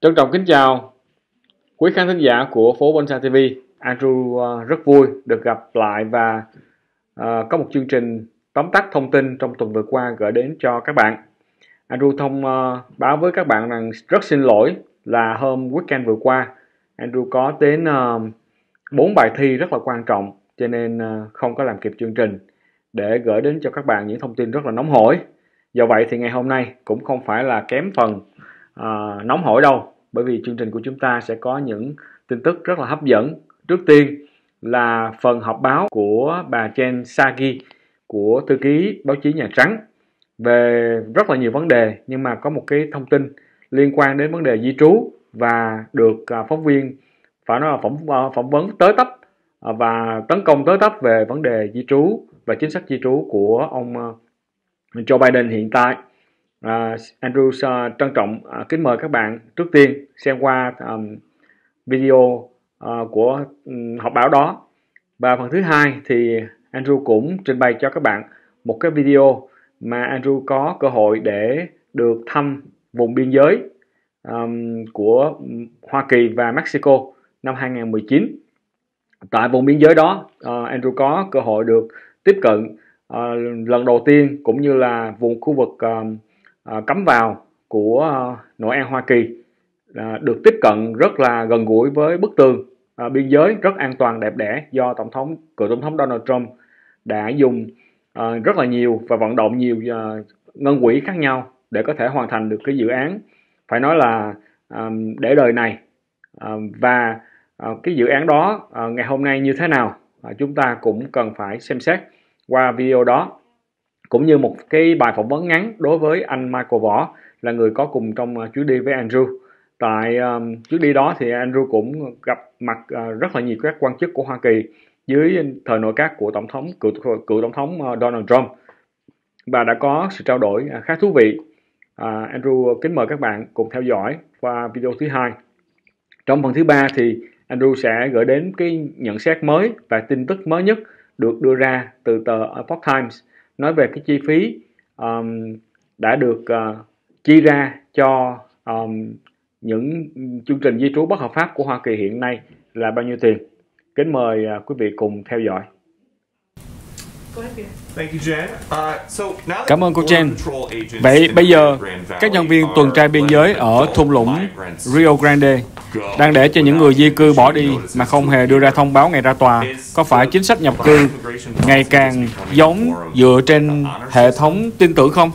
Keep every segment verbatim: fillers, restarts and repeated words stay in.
Trân trọng kính chào quý khán thính giả của Phố Bonsai ti vi. Andrew uh, rất vui được gặp lại và uh, có một chương trình tóm tắt thông tin trong tuần vừa qua gửi đến cho các bạn. Andrew thông uh, báo với các bạn rằng rất xin lỗi là hôm weekend vừa qua Andrew có đến bốn uh, bài thi rất là quan trọng, cho nên uh, không có làm kịp chương trình để gửi đến cho các bạn những thông tin rất là nóng hổi. Do vậy thì ngày hôm nay cũng không phải là kém phần uh, nóng hổi đâu, bởi vì chương trình của chúng ta sẽ có những tin tức rất là hấp dẫn. Trước tiên là phần họp báo của bà Jen Psaki của thư ký báo chí Nhà Trắng về rất là nhiều vấn đề, nhưng mà có một cái thông tin liên quan đến vấn đề di trú và được uh, phóng viên phải nói là phỏng, uh, phỏng vấn tới tấp uh, và tấn công tới tấp về vấn đề di trú và chính sách di trú của ông uh, Joe Biden hiện tại. Uh, Andrew uh, trân trọng uh, kính mời các bạn trước tiên xem qua um, video uh, của um, họp báo đó, và phần thứ hai thì Andrew cũng trình bày cho các bạn một cái video mà Andrew có cơ hội để được thăm vùng biên giới um, của Hoa Kỳ và Mexico năm hai không một chín. Tại vùng biên giới đó, uh, Andrew có cơ hội được tiếp cận uh, lần đầu tiên, cũng như là vùng khu vực uh, uh, cấm vào của uh, Nội An Hoa Kỳ, uh, được tiếp cận rất là gần gũi với bức tường uh, biên giới rất an toàn đẹp đẽ do tổng thống cựu tổng thống Donald Trump đã dùng uh, rất là nhiều và vận động nhiều uh, ngân quỹ khác nhau để có thể hoàn thành được cái dự án phải nói là um, để đời này. Uh, và uh, cái dự án đó uh, ngày hôm nay như thế nào, uh, chúng ta cũng cần phải xem xét qua video đó, cũng như một cái bài phỏng vấn ngắn đối với anh Michael Võ, là người có cùng trong uh, chuyến đi với Andrew. Tại um, chuyến đi đó thì Andrew cũng gặp mặt uh, rất là nhiều các quan chức của Hoa Kỳ dưới thời nội các của tổng thống cựu, cựu tổng thống uh, Donald Trump, và đã có sự trao đổi uh, khá thú vị. uh, Andrew kính mời các bạn cùng theo dõi qua video thứ hai. Trong phần thứ ba thì Andrew sẽ gửi đến cái nhận xét mới và tin tức mới nhất được đưa ra từ tờ Epoch Times, nói về cái chi phí um, đã được uh, chi ra cho um, những chương trình di trú bất hợp pháp của Hoa Kỳ hiện nay là bao nhiêu tiền. Kính mời uh, quý vị cùng theo dõi. Cảm ơn cô Jen. Vậy bây giờ, các nhân viên tuần tra biên giới ở thung lũng Rio Grande đang để cho những người di cư bỏ đi mà không hề đưa ra thông báo ngày ra tòa. Có phải chính sách nhập cư ngày càng giống dựa trên hệ thống tin tưởng không?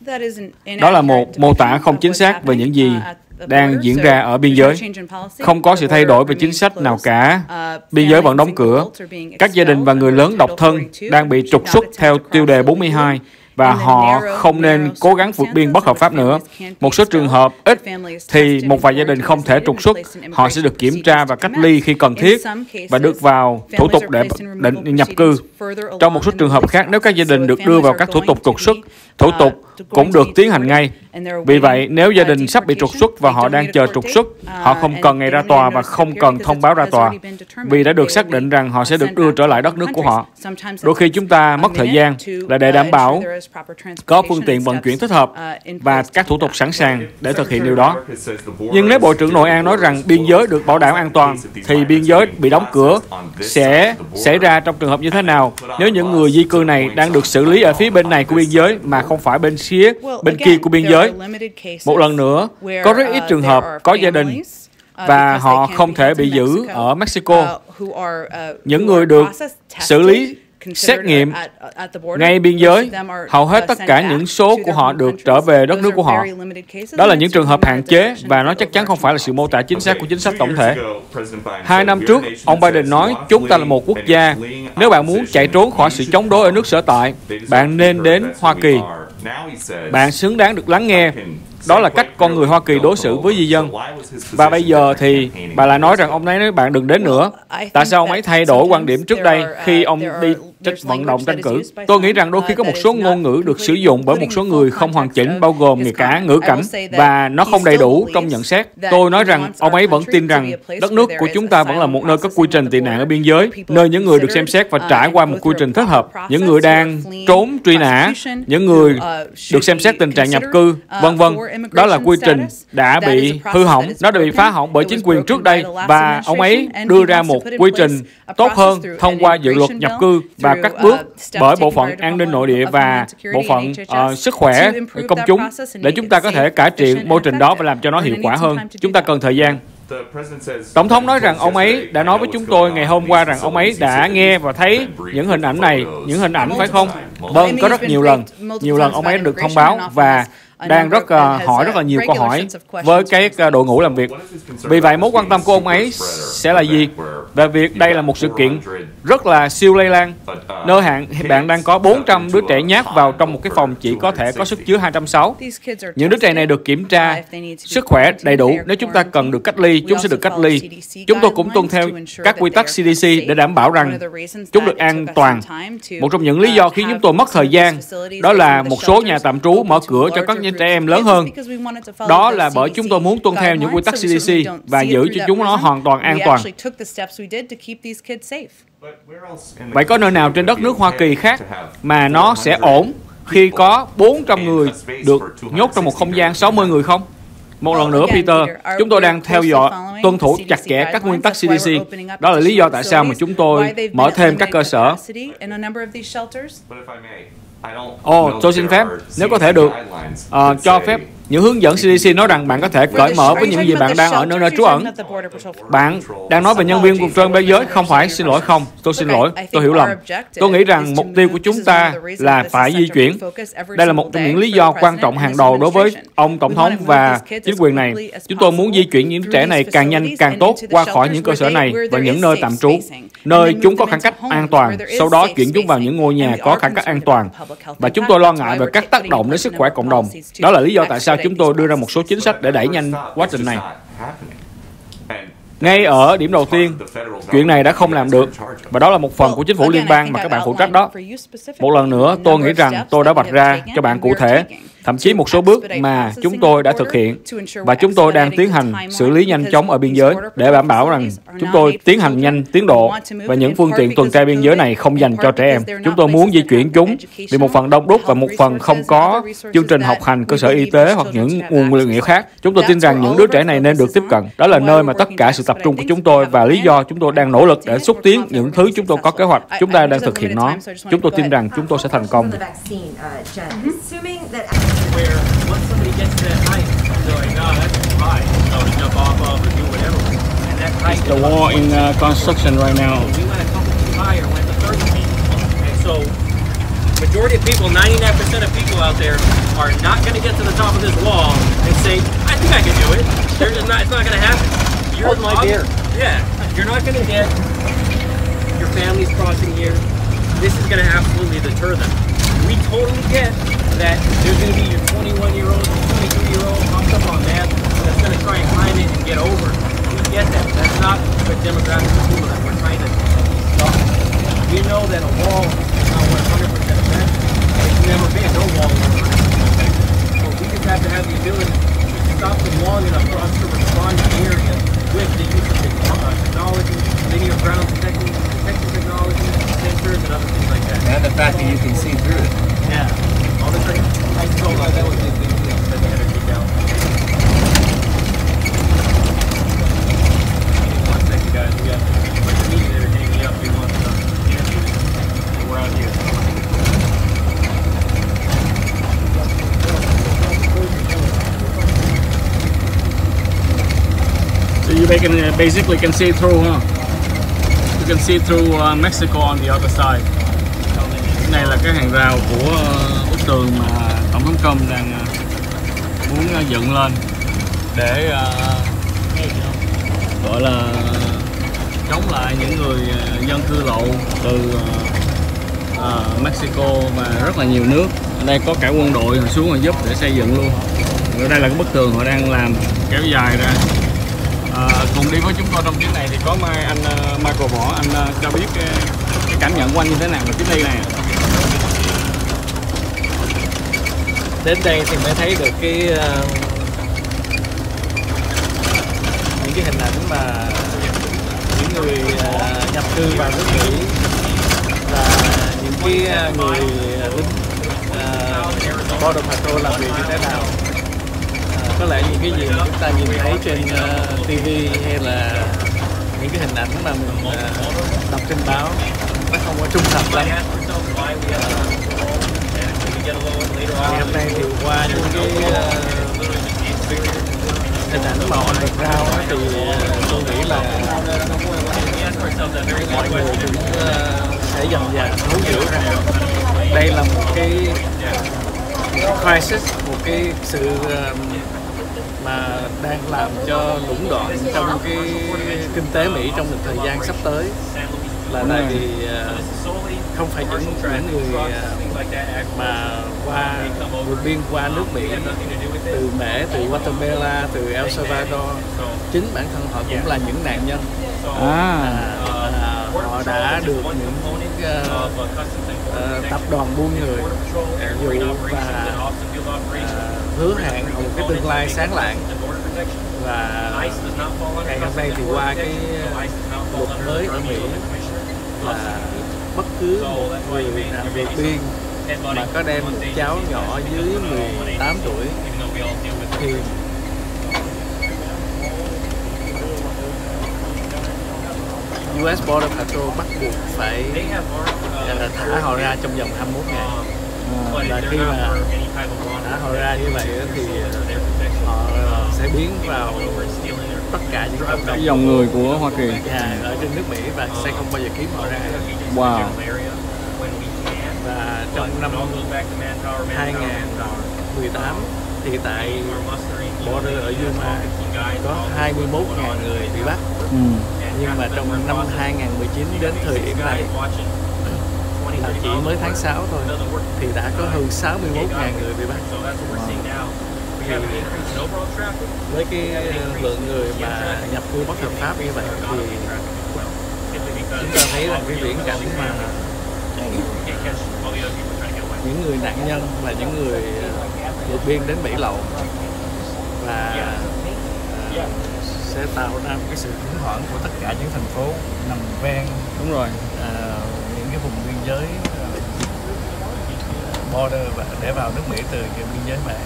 Đó là một mô tả không chính xác về những gì đang diễn ra ở biên giới. Không có sự thay đổi về chính sách nào cả. Biên giới vẫn đóng cửa. Các gia đình và người lớn độc thân đang bị trục xuất theo tiêu đề bốn mươi hai, và họ không nên cố gắng vượt biên bất hợp pháp nữa. Một số trường hợp ít thì một vài gia đình không thể trục xuất, họ sẽ được kiểm tra và cách ly khi cần thiết và được vào thủ tục để định nhập cư. Trong một số trường hợp khác, nếu các gia đình được đưa vào các thủ tục trục xuất, thủ tục cũng được tiến hành ngay. Vì vậy, nếu gia đình sắp bị trục xuất và họ đang chờ trục xuất, họ không cần ngày ra tòa và không cần thông báo ra tòa, vì đã được xác định rằng họ sẽ được đưa trở lại đất nước của họ. Đôi khi chúng ta mất thời gian là để đảm bảo có phương tiện vận chuyển thích hợp và các thủ tục sẵn sàng để thực hiện điều đó. Nhưng nếu Bộ trưởng Nội An nói rằng biên giới được bảo đảm an toàn, thì biên giới bị đóng cửa sẽ xảy ra trong trường hợp như thế nào nếu những người di cư này đang được xử lý ở phía bên này của biên giới mà không phải bên phía bên kia của biên giới? Một lần nữa, có rất ít trường hợp có gia đình và họ không thể bị giữ ở Mexico. Những người được xử lý xét nghiệm ngay biên giới, hầu hết tất cả những số của họ được trở về đất nước của họ. Đó là những trường hợp hạn chế, và nó chắc chắn không phải là sự mô tả chính xác của chính sách tổng thể. Hai năm trước, ông Biden nói chúng ta là một quốc gia. Nếu bạn muốn chạy trốn khỏi sự chống đối ở nước sở tại, bạn nên đến Hoa Kỳ. Bạn xứng đáng được lắng nghe. Đó là cách con người Hoa Kỳ đối xử với di dân. Và bây giờ thì bà lại nói rằng ông ấy nói bạn đừng đến nữa. Tại sao ông ấy thay đổi quan điểm trước đây khi ông đi trách vận động tranh cử. Tôi nghĩ rằng đôi khi có một số ngôn ngữ được sử dụng bởi một số người không hoàn chỉnh, bao gồm ngay cả ngữ cảnh, và nó không đầy đủ trong nhận xét. Tôi nói rằng ông ấy vẫn tin rằng đất nước của chúng ta vẫn là một nơi có quy trình tị nạn ở biên giới, nơi những người được xem xét và trải qua một quy trình thích hợp, những người đang trốn truy nã, những người được xem xét tình trạng nhập cư, vân vân. Đó là quy trình đã bị hư hỏng, nó đã bị phá hỏng bởi chính quyền trước đây, và ông ấy đưa ra một quy trình tốt hơn thông qua dự luật nhập cư và các bước bởi bộ phận an ninh nội địa và bộ phận uh, sức khỏe công chúng để chúng ta có thể cải thiện môi trình đó và làm cho nó hiệu quả hơn. Chúng ta cần thời gian. Tổng thống nói rằng ông ấy đã nói với chúng tôi ngày hôm qua rằng ông ấy đã nghe và thấy những hình ảnh này, những hình ảnh phải không? Vâng, có rất nhiều lần. Nhiều lần ông ấy được thông báo và đang rất uh, hỏi rất là nhiều câu hỏi với cái uh, đội ngũ làm việc. Vì vậy mối quan tâm của ông ấy sẽ là gì? Về việc đây là một sự kiện rất là siêu lây lan, nơi hạn bạn đang có bốn trăm đứa trẻ nhát vào trong một cái phòng chỉ có thể có sức chứa hai trăm sáu. Những đứa trẻ này được kiểm tra sức khỏe đầy đủ. Nếu chúng ta cần được cách ly, chúng sẽ được cách ly. Chúng tôi cũng tuân theo các quy tắc xê đê xê để đảm bảo rằng chúng được an toàn. Một trong những lý do khiến chúng tôi mất thời gian đó là một số nhà tạm trú mở cửa cho các trẻ em lớn hơn. Đó là bởi chúng tôi muốn tuân theo những quy tắc xê đê xê và giữ cho chúng nó hoàn toàn an toàn. Vậy có nơi nào trên đất nước Hoa Kỳ khác mà nó sẽ ổn khi có bốn trăm người được nhốt trong một không gian sáu mươi người không? Một lần nữa, Peter, chúng tôi đang theo dõi, tuân thủ chặt chẽ các nguyên tắc xê đê xê. Đó là lý do tại sao mà chúng tôi mở thêm các cơ sở. Ồ, oh, tôi xin phép, nếu có thể được, uh, cho phép những hướng dẫn xê đê xê nói rằng bạn có thể cởi mở với những gì bạn đang ở nơi nơi trú ẩn. Bạn đang nói về nhân viên cuộc trên biên giới, không phải, xin lỗi không, tôi xin lỗi, tôi hiểu lầm. Tôi nghĩ rằng mục tiêu của chúng ta là phải di chuyển. Đây là một trong những lý do quan trọng hàng đầu đối với ông Tổng thống và chính quyền này. Chúng tôi muốn di chuyển những trẻ này càng nhanh càng tốt qua khỏi những cơ sở này và những nơi tạm trú, nơi chúng có khoảng cách an toàn, sau đó chuyển chúng vào những ngôi nhà có khoảng cách an toàn. Và chúng tôi lo ngại về các tác động đến sức khỏe cộng đồng. Đó là lý do tại sao chúng tôi đưa ra một số chính sách để đẩy nhanh quá trình này. Ngay ở điểm đầu tiên, chuyện này đã không làm được, và đó là một phần của chính phủ liên bang mà các bạn phụ trách đó. Một lần nữa, tôi nghĩ rằng tôi đã vạch ra cho bạn cụ thể, thậm chí một số bước mà chúng tôi đã thực hiện, và chúng tôi đang tiến hành xử lý nhanh chóng ở biên giới để đảm bảo rằng chúng tôi tiến hành nhanh tiến độ và những phương tiện tuần tra biên giới này không dành cho trẻ em. Chúng tôi muốn di chuyển chúng vì một phần đông đúc và một phần không có chương trình học hành, cơ sở y tế hoặc những nguồn nguyên liệu khác. Chúng tôi tin rằng những đứa trẻ này nên được tiếp cận. Đó là nơi mà tất cả sự tập trung của chúng tôi và lý do chúng tôi đang nỗ lực để xúc tiến những thứ chúng tôi có kế hoạch. Chúng ta đang thực hiện nó. Chúng tôi tin rằng chúng tôi sẽ thành công. Where once somebody gets to that height, they're like, oh, that's too high, so to jump off of or do whatever. And that height. It's the wall in uh, construction right now. We went a couple feet higher, went to thirty feet, and so majority of people, ninety-nine percent of people out there, are not going to get to the top of this wall and say, I think I can do it. They're just not. It's not going to happen. You're Hold my beer. Yeah, you're not going to get your families crossing here. This is going to absolutely deter them. We totally get that there's going to be your twenty-one-year-old, twenty-three-year-old pumped up on that that's going to try and climb it and get over. We get that. That's not the demographic of people that we're trying to stop. We know that a wall is not one hundred percent effective. It's never been. No wall is one hundred percent effective. So we just have to have the ability to stop them long enough for us to respond to the area with the use of technology, linear ground detection, detection technology, sensors, and other things like that. And the fact that you can see through it. Yeah. All the things. I told you that was the big thing that they had to keep down. One second, guys. We got a bunch of media that are hitting me up. They want to interview me. And we're out here. So you can, uh, basically can see through, huh? You can see through uh, Mexico on the other side. Cái này là cái hàng rào của uh, bức tường mà Tổng thống Trump đang uh, muốn uh, dựng lên để uh, gọi là chống lại những người uh, dân cư lậu từ uh, uh, Mexico và rất là nhiều nước. Ở đây có cả quân đội họ xuống họ giúp để xây dựng luôn. Ở đây là cái bức tường họ đang làm kéo dài ra. À, cùng đi với chúng tôi trong chuyến này thì có mai anh uh, Michael Võ, anh uh, cho biết uh, cảm nhận của anh như thế nào về chuyến đi này? Đến đây thì mới thấy được cái uh, những cái hình ảnh mà những người uh, nhập cư vào nước Mỹ và những cái uh, người lính uh, Border Patrol làm việc như thế nào. Uh, có lẽ những cái gì mà chúng ta nhìn thấy trên uh, ti vi hay là những cái hình ảnh mà mình uh, đọc trên báo nó không có trung thực lắm. Ngày hôm nay thì qua những cái uh, hình ảnh mà họ được rao thì uh, tôi nghĩ là mọi người cũng uh, sẽ dần dần thấu hiểu rằng đây là một cái crisis, một cái sự uh, mà đang làm cho lũng đoạn trong cái kinh tế Mỹ trong một thời gian sắp tới, là tại vì uh, không phải những những người uh, mà qua vượt biên qua nước Mỹ từ Mễ, từ Guatemala, từ El Salvador, chính bản thân họ cũng là những nạn nhân. À. À, họ đã được những uh, uh, tập đoàn buôn người dụ và uh, hứa hẹn một cái tương lai sáng lạng, và ngày hôm nay thì qua cái luật mới ở Mỹ là bất cứ một người nào vượt biên mà có đem một cháu nhỏ dưới mười tám tuổi thì u ét Border Patrol bắt buộc phải uh, thả họ ra trong vòng hai mươi mốt ngày. Và khi mà thả họ ra như vậy thì họ sẽ biến vào tất cả những cộng đồng dòng người của Hoa Kỳ yeah, ở trên nước Mỹ và sẽ không bao giờ kiếm họ ra. Wow. Và trong năm hai nghìn mười tám thì tại border ở Yuma có hai mươi mốt nghìn người bị bắt. Ừ. Nhưng mà trong năm hai nghìn mười chín đến thời điểm này là chỉ mới tháng sáu thôi thì đã có hơn sáu mươi mốt nghìn người bị bắt. Thì với cái lượng người mà nhập cư bất hợp pháp như vậy thì chúng ta thấy rằng cái viễn cảnh mà những người nạn nhân là những người vượt biên đến Mỹ lậu và uh, sẽ tạo ra một cái sự khủng hoảng của tất cả những thành phố nằm ven. Đúng rồi. Uh, những cái vùng biên giới uh, border và để vào nước Mỹ từ cái biên giới Mễ.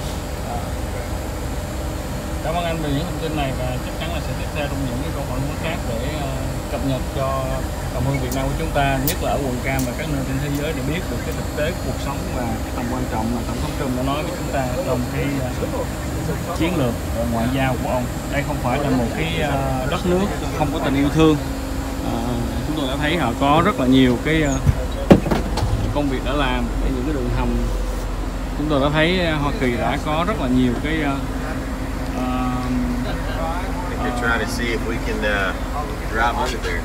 Cảm ơn anh về những thông tin này và chắc chắn là sẽ tiếp theo trong những cái câu hỏi khác để uh, cập nhật cho cộng đồng Việt Nam của chúng ta, nhất là ở quận Cam và các nơi trên thế giới, để biết được cái thực tế cuộc sống và cái tầm quan trọng mà Tổng thống Trump đã nói với chúng ta trong cái uh, chiến lược uh, ngoại giao của ông. Đây không phải là một cái uh, đất nước không có tình yêu thương. Uh, chúng tôi đã thấy họ có rất là nhiều cái uh, công việc đã làm, những cái đường hầm. Chúng tôi đã thấy uh, Hoa Kỳ đã có rất là nhiều cái uh, They're trying to see if we can uh, drive under there.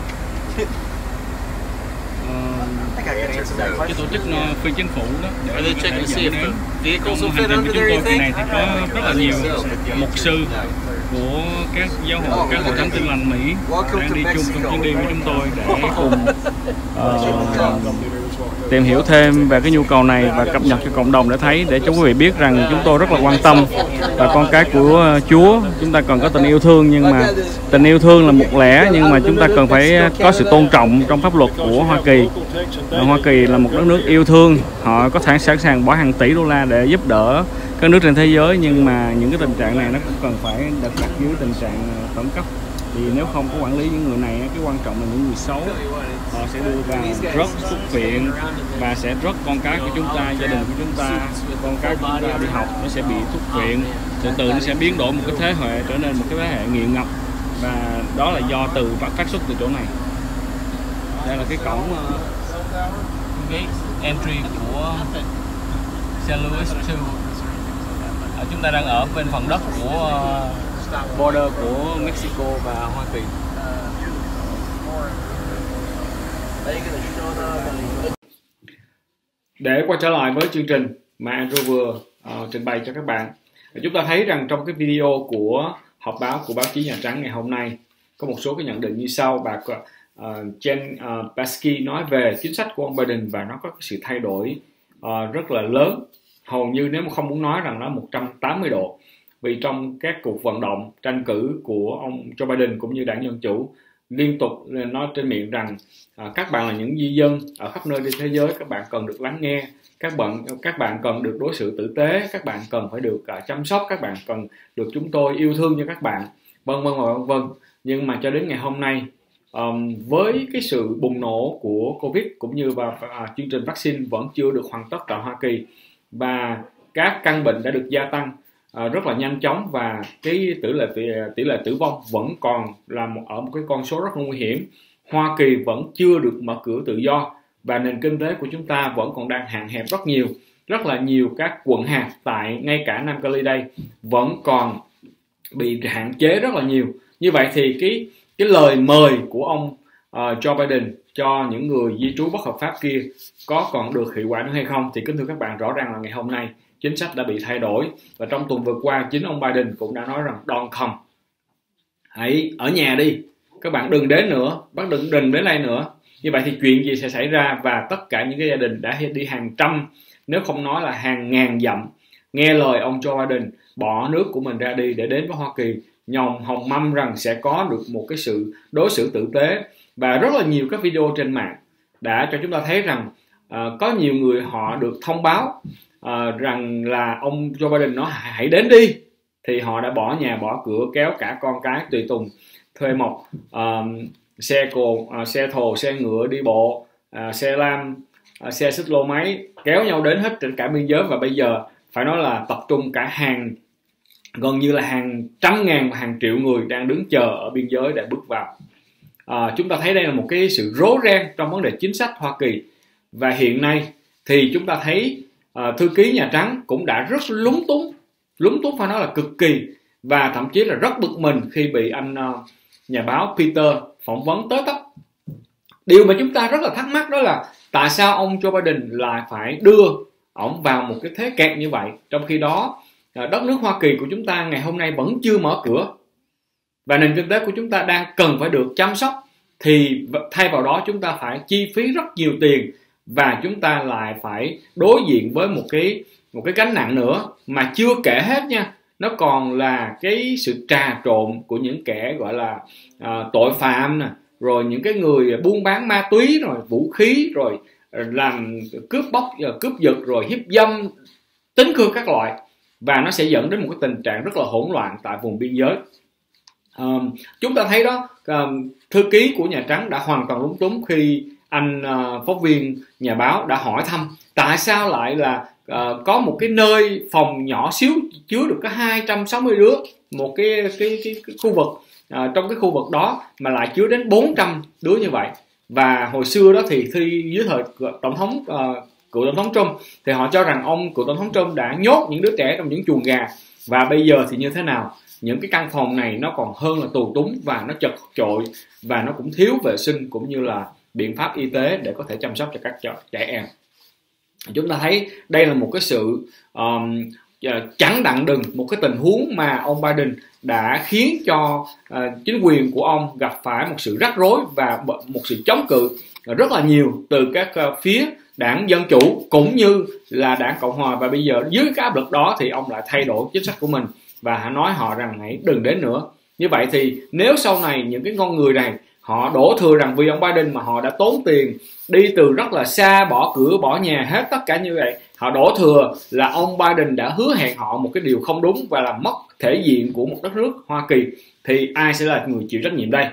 Cái tổ chức phi chính phủ đó Are they checking to see if the vehicles will hành fit trình của under chúng there, tôi you kỳ think? này thì có rất là nhiều mục sư của các giáo hội, các hội thánh Tin lành Mỹ đang đi chung trong chuyến đi với chúng tôi để cùng uh, tìm hiểu thêm về cái nhu cầu này và cập nhật cho cộng đồng để thấy, để cho quý vị biết rằng chúng tôi rất là quan tâm và con cái của Chúa. Chúng ta cần có tình yêu thương, nhưng mà tình yêu thương là một lẽ, nhưng mà chúng ta cần phải có sự tôn trọng trong pháp luật của Hoa Kỳ. Hoa Kỳ là một đất nước yêu thương, họ có thể sẵn sàng bỏ hàng tỷ đô la để giúp đỡ các nước trên thế giới, nhưng mà những cái tình trạng này nó cũng cần phải được đặt dưới tình trạng khẩn cấp. Thì nếu không có quản lý những người này, cái quan trọng là những người xấu, họ sẽ đưa vào rớt thuốc viện và sẽ rớt con cái của chúng ta, gia đình của chúng ta, con cái của chúng ta đi học nó sẽ bị thuốc viện, từ từ nó sẽ biến đổi một cái thế hệ trở nên một cái thế hệ nghiện ngập, và đó là do từ phát xuất từ chỗ này. Đây là cái cổng uh, cái entry của Saint Louis hai. Ở chúng ta đang ở bên phần đất của uh, border của Mexico và Hoa Kỳ. Để quay trở lại với chương trình mà Andrew vừa uh, trình bày cho các bạn, chúng ta thấy rằng trong cái video của họp báo của báo chí Nhà Trắng ngày hôm nay có một số cái nhận định như sau. Bà uh, Jen uh, Psaki nói về chính sách của ông Biden và nó có sự thay đổi uh, rất là lớn, hầu như nếu mà không muốn nói rằng nó một trăm tám mươi độ. Vì trong các cuộc vận động tranh cử của ông Joe Biden cũng như đảng Dân Chủ liên tục nói trên miệng rằng uh, các bạn là những di dân ở khắp nơi trên thế giới, các bạn cần được lắng nghe, các bạn các bạn cần được đối xử tử tế, các bạn cần phải được uh, chăm sóc, các bạn cần được chúng tôi yêu thương cho các bạn, vân vân và vân vân. Nhưng mà cho đến ngày hôm nay, um, với cái sự bùng nổ của Covid cũng như và uh, chương trình vaccine vẫn chưa được hoàn tất tại Hoa Kỳ, và các căn bệnh đã được gia tăng uh, rất là nhanh chóng, và cái tỷ lệ tỷ, tỷ lệ tử vong vẫn còn là một, ở một cái con số rất là nguy hiểm. Hoa Kỳ vẫn chưa được mở cửa tự do, và nền kinh tế của chúng ta vẫn còn đang hạn hẹp rất nhiều. Rất là nhiều các quận hạt tại ngay cả Nam Cali đây vẫn còn bị hạn chế rất là nhiều. Như vậy thì cái cái lời mời của ông uh, Joe Biden cho những người di trú bất hợp pháp kia có còn được hiệu quả nữa hay không? Thì kính thưa các bạn, rõ ràng là ngày hôm nay chính sách đã bị thay đổi, và trong tuần vừa qua chính ông Biden cũng đã nói rằng don't come, hãy ở nhà đi, các bạn đừng đến nữa, bắt đừng đừng đến đây nữa. Như vậy thì chuyện gì sẽ xảy ra? Và tất cả những cái gia đình đã đi hàng trăm, nếu không nói là hàng ngàn dặm, nghe lời ông Joe Biden bỏ nước của mình ra đi để đến với Hoa Kỳ, nhòng hồng mâm rằng sẽ có được một cái sự đối xử tử tế. Và rất là nhiều các video trên mạng đã cho chúng ta thấy rằng uh, có nhiều người họ được thông báo uh, rằng là ông Joe Biden nói hãy đến đi, thì họ đã bỏ nhà bỏ cửa, kéo cả con cái tùy tùng, thuê một uh, xe cồ, uh, xe thồ, xe ngựa, đi bộ, uh, xe lam, uh, xe xích lô máy, kéo nhau đến hết trên cả biên giới. Và bây giờ phải nói là tập trung cả hàng, gần như là hàng trăm ngàn và hàng triệu người đang đứng chờ ở biên giới để bước vào. À, chúng ta thấy đây là một cái sự rối ren trong vấn đề chính sách Hoa Kỳ. Và hiện nay thì chúng ta thấy uh, thư ký Nhà Trắng cũng đã rất lúng túng, lúng túng phải nói là cực kỳ, và thậm chí là rất bực mình khi bị anh uh, nhà báo Peter phỏng vấn tới tấp. Điều mà chúng ta rất là thắc mắc đó là tại sao ông Joe Biden lại phải đưa ổng vào một cái thế kẹt như vậy, trong khi đó đất nước Hoa Kỳ của chúng ta ngày hôm nay vẫn chưa mở cửa, và nền kinh tế của chúng ta đang cần phải được chăm sóc, thì thay vào đó chúng ta phải chi phí rất nhiều tiền, và chúng ta lại phải đối diện với một cái một cái gánh nặng nữa. Mà chưa kể hết nha, nó còn là cái sự trà trộn của những kẻ gọi là uh, tội phạm nè, rồi những cái người buôn bán ma túy, rồi vũ khí, rồi làm cướp bóc, cướp giật, rồi hiếp dâm, tính cưa các loại. Và nó sẽ dẫn đến một cái tình trạng rất là hỗn loạn tại vùng biên giới. Um, chúng ta thấy đó, um, thư ký của Nhà Trắng đã hoàn toàn lúng túng khi anh uh, phóng viên nhà báo đã hỏi thăm tại sao lại là uh, có một cái nơi phòng nhỏ xíu chứa được có hai trăm sáu mươi đứa, một cái, cái, cái, cái khu vực, uh, trong cái khu vực đó mà lại chứa đến bốn trăm đứa như vậy. Và hồi xưa đó thì khi dưới thời tổng thống uh, cựu tổng thống Trump thì họ cho rằng ông cựu tổng thống Trump đã nhốt những đứa trẻ trong những chuồng gà. Và bây giờ thì như thế nào? Những cái căn phòng này nó còn hơn là tù túng, và nó chật chội, và nó cũng thiếu vệ sinh cũng như là biện pháp y tế để có thể chăm sóc cho các trẻ em. Chúng ta thấy đây là một cái sự um, chẳng đặng đừng, một cái tình huống mà ông Biden đã khiến cho uh, chính quyền của ông gặp phải một sự rắc rối và một sự chống cự rất là nhiều từ các uh, phía đảng Dân Chủ cũng như là đảng Cộng Hòa. Và bây giờ dưới cái áp lực đó thì ông lại thay đổi chính sách của mình và nói họ rằng hãy đừng đến nữa. Như vậy thì nếu sau này những cái con người này họ đổ thừa rằng vì ông Biden mà họ đã tốn tiền đi từ rất là xa, bỏ cửa bỏ nhà hết tất cả như vậy, họ đổ thừa là ông Biden đã hứa hẹn họ một cái điều không đúng và làm mất thể diện của một đất nước Hoa Kỳ, thì ai sẽ là người chịu trách nhiệm đây?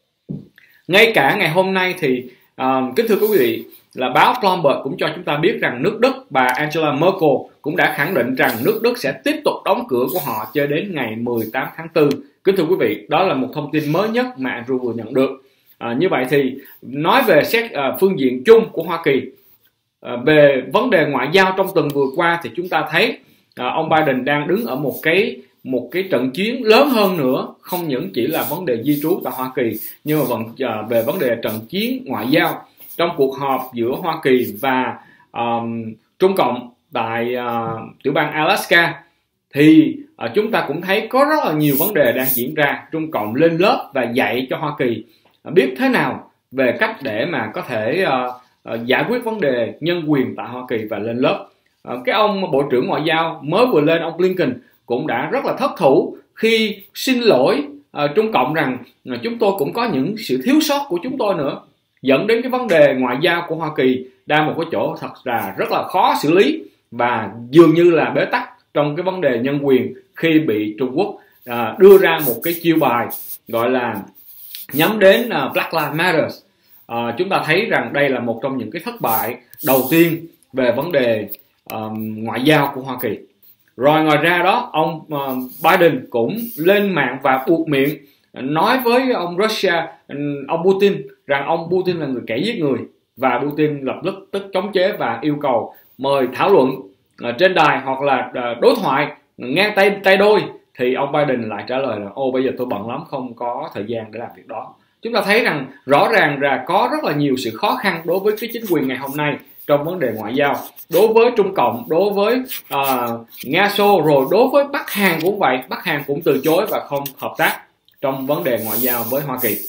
Ngay cả ngày hôm nay thì uh, kính thưa quý vị, là báo Bloomberg cũng cho chúng ta biết rằng nước Đức, bà Angela Merkel cũng đã khẳng định rằng nước Đức sẽ tiếp tục đóng cửa của họ cho đến ngày mười tám tháng tư. Kính thưa quý vị, đó là một thông tin mới nhất mà Andrew vừa nhận được. À, như vậy thì nói về xét à, phương diện chung của Hoa Kỳ, à, về vấn đề ngoại giao trong tuần vừa qua thì chúng ta thấy à, ông Biden đang đứng ở một cái một cái trận chiến lớn hơn nữa, không những chỉ là vấn đề di trú tại Hoa Kỳ, nhưng mà vẫn à, về vấn đề trận chiến ngoại giao. Trong cuộc họp giữa Hoa Kỳ và um, Trung Cộng tại uh, tiểu bang Alaska thì uh, chúng ta cũng thấy có rất là nhiều vấn đề đang diễn ra. Trung Cộng lên lớp và dạy cho Hoa Kỳ uh, biết thế nào về cách để mà có thể uh, uh, giải quyết vấn đề nhân quyền tại Hoa Kỳ và lên lớp. Uh, cái ông Bộ trưởng Ngoại giao mới vừa lên, ông Blinken, cũng đã rất là thất thủ khi xin lỗi uh, Trung Cộng rằng uh, chúng tôi cũng có những sự thiếu sót của chúng tôi nữa, dẫn đến cái vấn đề ngoại giao của Hoa Kỳ đang một cái chỗ thật là rất là khó xử lý và dường như là bế tắc trong cái vấn đề nhân quyền khi bị Trung Quốc uh, đưa ra một cái chiêu bài gọi là nhắm đến uh, Black Lives Matter. Uh, chúng ta thấy rằng đây là một trong những cái thất bại đầu tiên về vấn đề um, ngoại giao của Hoa Kỳ. Rồi ngoài ra đó, ông uh, Biden cũng lên mạng và buộc miệng nói với ông Russia, ông Putin, rằng ông Putin là người kẻ giết người, và Putin lập tức tức chống chế và yêu cầu mời thảo luận uh, trên đài hoặc là uh, đối thoại ngang tay tay đôi. Thì ông Biden lại trả lời là ô bây giờ tôi bận lắm, không có thời gian để làm việc đó. Chúng ta thấy rằng rõ ràng là có rất là nhiều sự khó khăn đối với cái chính quyền ngày hôm nay trong vấn đề ngoại giao, đối với Trung Cộng, đối với uh, Nga Xô, rồi đối với Bắc Hàn cũng vậy. Bắc Hàn cũng từ chối và không hợp tác trong vấn đề ngoại giao với Hoa Kỳ.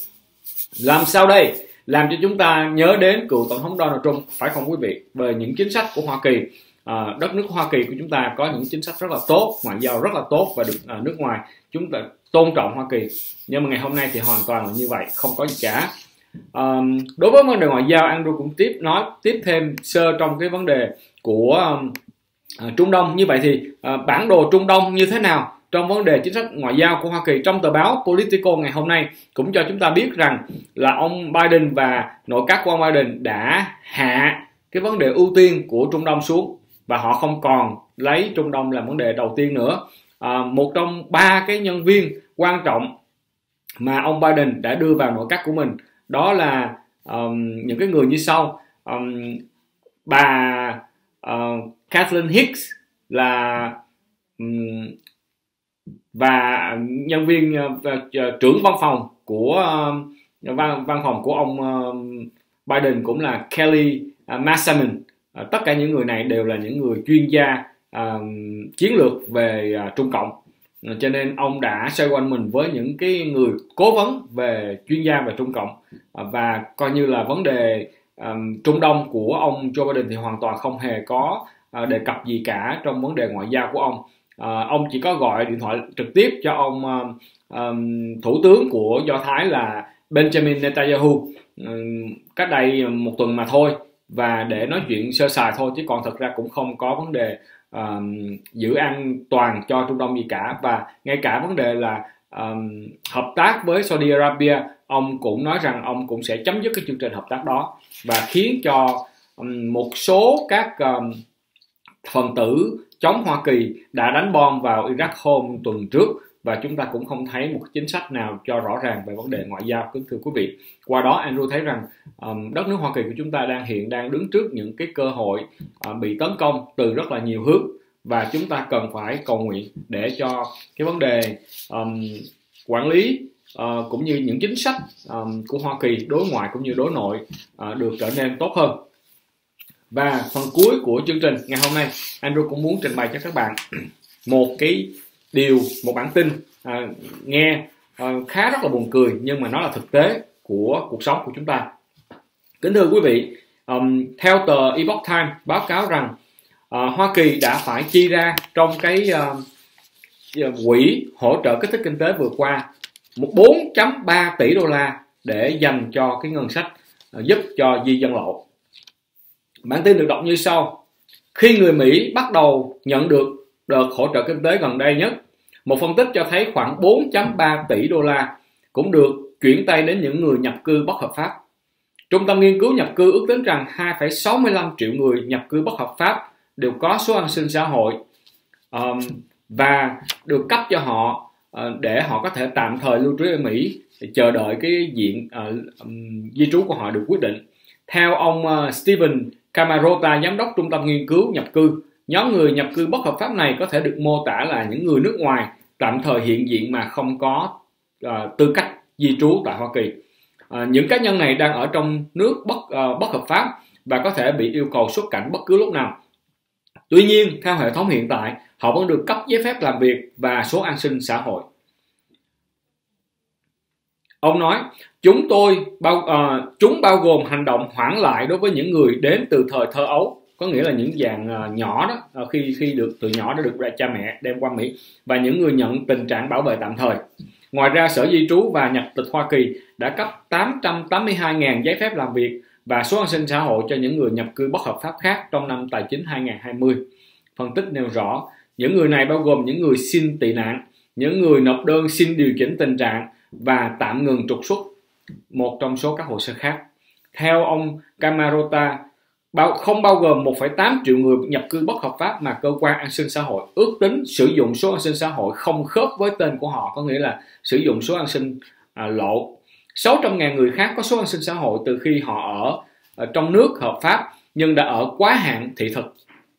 Làm sao đây? Làm cho chúng ta nhớ đến cựu Tổng thống Donald Trump, phải không quý vị? Về những chính sách của Hoa Kỳ, à, đất nước Hoa Kỳ của chúng ta có những chính sách rất là tốt, ngoại giao rất là tốt, và được à, nước ngoài chúng ta tôn trọng Hoa Kỳ. Nhưng mà ngày hôm nay thì hoàn toàn là như vậy, không có gì cả. À, đối với vấn đề ngoại giao, Andrew cũng tiếp nói tiếp thêm sơ trong cái vấn đề của à, Trung Đông. Như vậy thì à, bản đồ Trung Đông như thế nào trong vấn đề chính sách ngoại giao của Hoa Kỳ? Trong tờ báo Politico ngày hôm nay cũng cho chúng ta biết rằng là ông Biden và nội các của ông Biden đã hạ cái vấn đề ưu tiên của Trung Đông xuống, và họ không còn lấy Trung Đông làm vấn đề đầu tiên nữa. À, một trong ba cái nhân viên quan trọng mà ông Biden đã đưa vào nội các của mình đó là um, những cái người như sau. um, bà uh, Kathleen Hicks là um, và nhân viên uh, uh, trưởng văn phòng của uh, văn, văn phòng của ông uh, Biden cũng là Kelly uh, Massaman. Uh, tất cả những người này đều là những người chuyên gia uh, chiến lược về uh, Trung Cộng. Uh, cho nên ông đã xoay quanh mình với những cái người cố vấn về chuyên gia về Trung Cộng, uh, và coi như là vấn đề um, Trung Đông của ông Joe Biden thì hoàn toàn không hề có uh, đề cập gì cả trong vấn đề ngoại giao của ông. Uh, ông chỉ có gọi điện thoại trực tiếp cho ông uh, um, thủ tướng của Do Thái là Benjamin Netanyahu uh, cách đây một tuần mà thôi, và để nói chuyện sơ sài thôi, chứ còn thật ra cũng không có vấn đề uh, giữ an toàn cho Trung Đông gì cả. Và ngay cả vấn đề là um, hợp tác với Saudi Arabia, ông cũng nói rằng ông cũng sẽ chấm dứt cái chương trình hợp tác đó, và khiến cho um, một số các um, phần tử chống Hoa Kỳ đã đánh bom vào Iraq hôm tuần trước, và chúng ta cũng không thấy một chính sách nào cho rõ ràng về vấn đề ngoại giao, kính thưa quý vị. Qua đó Andrew thấy rằng um, đất nước Hoa Kỳ của chúng ta đang hiện đang đứng trước những cái cơ hội uh, bị tấn công từ rất là nhiều hướng, và chúng ta cần phải cầu nguyện để cho cái vấn đề um, quản lý uh, cũng như những chính sách um, của Hoa Kỳ đối ngoại cũng như đối nội uh, được trở nên tốt hơn. Và phần cuối của chương trình ngày hôm nay, Andrew cũng muốn trình bày cho các bạn một cái điều, một bản tin à, nghe à, khá rất là buồn cười, nhưng mà nó là thực tế của cuộc sống của chúng ta. Kính thưa quý vị, um, theo tờ Epoch Times báo cáo rằng uh, Hoa Kỳ đã phải chi ra trong cái uh, quỹ hỗ trợ kích thích kinh tế vừa qua một bốn phẩy ba tỷ đô la để dành cho cái ngân sách uh, giúp cho di dân lộ. Bản tin được đọc như sau: khi người Mỹ bắt đầu nhận được đợt hỗ trợ kinh tế gần đây nhất, một phân tích cho thấy khoảng bốn phẩy ba tỷ đô la cũng được chuyển tay đến những người nhập cư bất hợp pháp. Trung tâm nghiên cứu nhập cư ước tính rằng hai phẩy sáu mươi lăm triệu người nhập cư bất hợp pháp đều có số an sinh xã hội um, và được cấp cho họ uh, để họ có thể tạm thời lưu trú ở Mỹ, để chờ đợi cái diện uh, um, di trú của họ được quyết định. Theo ông uh, Steven Camarota, giám đốc Trung tâm nghiên cứu nhập cư, nhóm người nhập cư bất hợp pháp này có thể được mô tả là những người nước ngoài tạm thời hiện diện mà không có uh, tư cách di trú tại Hoa Kỳ. Uh, những cá nhân này đang ở trong nước bất, uh, bất hợp pháp và có thể bị yêu cầu xuất cảnh bất cứ lúc nào. Tuy nhiên, theo hệ thống hiện tại, họ vẫn được cấp giấy phép làm việc và số an sinh xã hội. Ông nói, chúng tôi bao uh, chúng bao gồm hành động hoãn lại đối với những người đến từ thời thơ ấu, có nghĩa là những dạng uh, nhỏ đó, uh, khi khi được từ nhỏ đã được cha mẹ đem qua Mỹ, và những người nhận tình trạng bảo vệ tạm thời. Ngoài ra, Sở Di trú và Nhập tịch Hoa Kỳ đã cấp tám trăm tám mươi hai nghìn giấy phép làm việc và số an sinh xã hội cho những người nhập cư bất hợp pháp khác trong năm tài chính hai nghìn không trăm hai mươi. Phân tích nêu rõ, những người này bao gồm những người xin tị nạn, những người nộp đơn xin điều chỉnh tình trạng và tạm ngừng trục xuất, một trong số các hồ sơ khác. Theo ông Camarota, bao, không bao gồm một phẩy tám triệu người nhập cư bất hợp pháp mà cơ quan an sinh xã hội ước tính sử dụng số an sinh xã hội không khớp với tên của họ, có nghĩa là sử dụng số an sinh à, lộ. sáu trăm nghìn người khác có số an sinh xã hội từ khi họ ở, ở trong nước hợp pháp nhưng đã ở quá hạn thị thực.